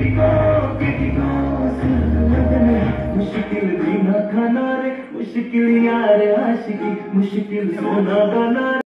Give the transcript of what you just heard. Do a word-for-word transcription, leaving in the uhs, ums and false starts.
मुश्किल भी ना खाना रे, मुश्किल यार आशिकी, मुश्किल सोना गाना।